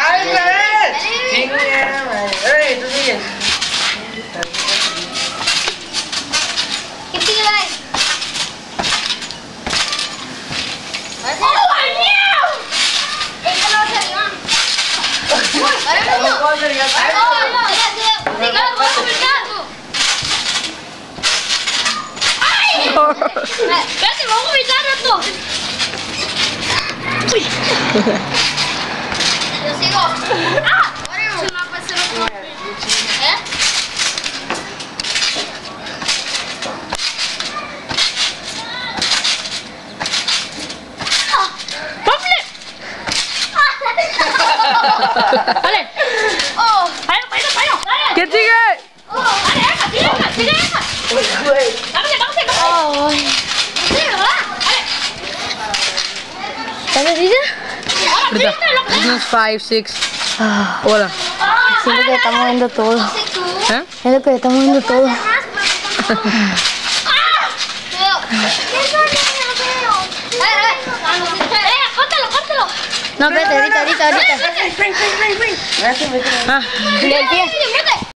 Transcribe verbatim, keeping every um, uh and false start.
¡Ay, revés! Chinga, madre. ¡Ey, tú sigues! ¿Qué sigue ahí? ¡Oh, Daniel! Este lo va a hacer Iván. ¡Ahora me dio! ¿Cómo hacer ya? ¡Oh, no! ¡Ya, ya! ¡Siga, voy a apretar! ¡Ay! Espérate, vamos a apretar esto. ¡Uy! Yo sigo. ¡Ah! Se me apagó el otro. ¿Eh? Dale. ¡Oh! ¡Vaya, vaya, vaya! ¡Dale! ¿Quién sigue? ¡Oh! ¡Dale, esa! ¡Sigue esa! ¡Sigue esa! ¡Vámonos, vámonos, vámonos! ¡Sí, verdad! ¡Dale! ¿Dale, dice? ¡Ahora, Ahorita. fíjate, loco! Business five, six. Hola. Siento que está moviendo todo. ¿Eh? Siento que está moviendo todo. No, vete, ahorita, ahorita, ahorita. Ah. Del pie.